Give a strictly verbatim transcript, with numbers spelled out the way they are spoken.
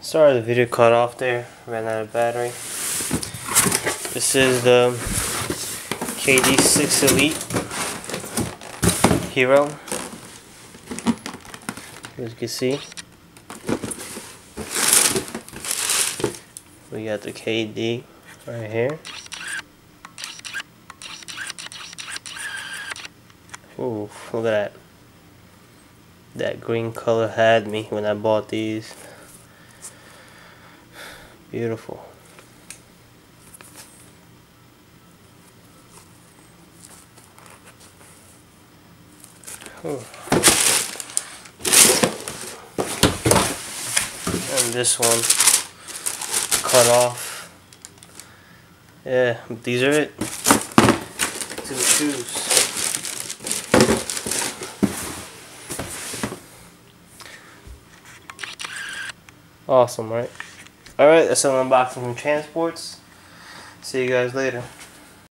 Sorry the video cut off there, ran out of battery. This is the K D six Elite Hero. As you can see, we got the K D right here. Ooh, look at that. That green color had me when I bought these. Beautiful. Ooh. And this one cut off. Yeah, these are it. Two shoes. Awesome, right? Alright, that's an unboxing from Transports. See you guys later.